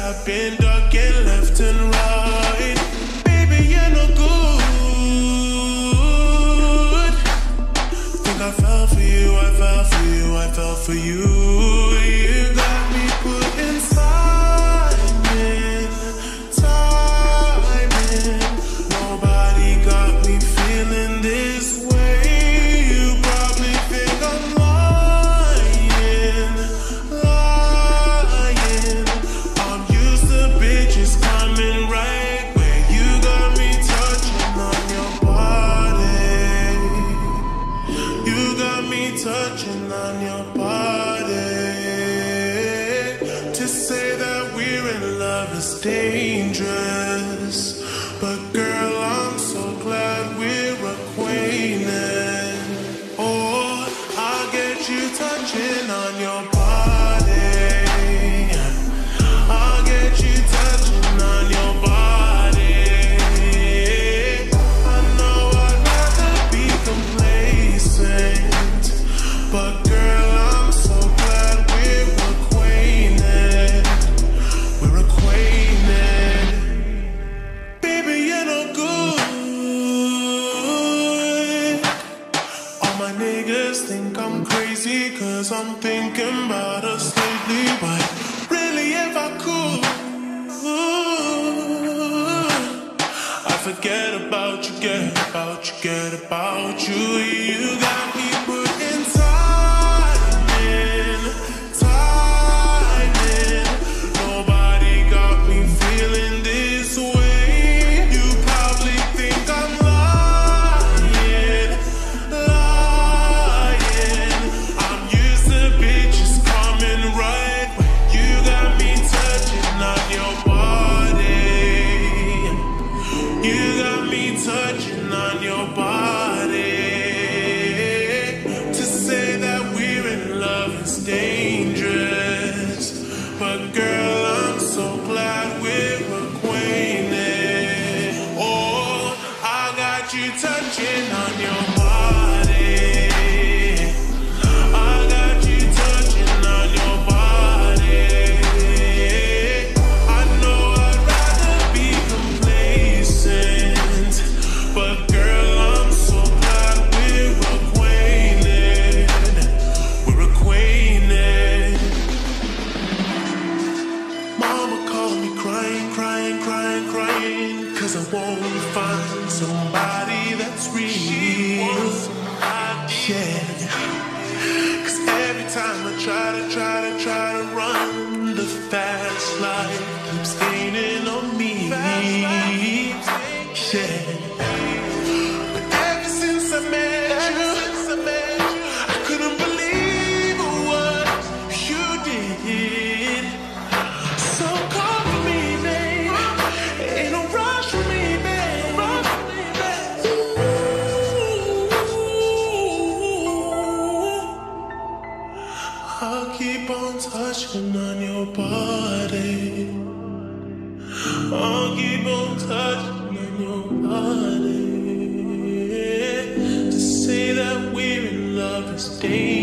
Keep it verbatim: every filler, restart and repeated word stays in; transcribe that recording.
I've been ducking left and right. Baby, you're no good. Think I fell for you, I fell for you, I fell for you. You got me put inside, timing. Nobody got me feeling this way. You probably think I'm lying, lying. I'm used to bitches coming right where you got me touching on your body. You got me touching on your body. To say that we're in love is dangerous, but girl, I'm so glad we're acquainted. Oh, I'll get you touching on your body. I'll get you touching on your body. I know I'd rather be complacent, but girl, I'm so glad we're acquainted. We're acquainted. Baby, you're no good. All my niggas think I'm crazy, cause I'm thinking about us lately. But really, if I could, I forget about you, get about you, get about you. You got me put inside, timing. Nobody got me feeling this way. You probably think I'm lying, lying. I'm used to bitches coming right where you got me touching on your body. You got me touching on your body. To say that we're in love is dangerous, but girl, I'm so glad we're acquainted. Oh, I got you touching on your body. I got you touching on your body. I know I'd rather be complacent, but girl, I'm so glad we're acquainted. We're acquainted. Mama called me crying, crying, crying, crying, cause I won't find somebody that's real. Yeah. Cause every time I try to, try to, try to run, the fast life keeps gaining on me. Yeah. But ever since I met you, I couldn't believe what you did. So call for me, babe. Ain't no rush for me, babe. Ooh. I'll keep on touching on your body. I'll keep on touching on your body. To say that we're in love is dangerous.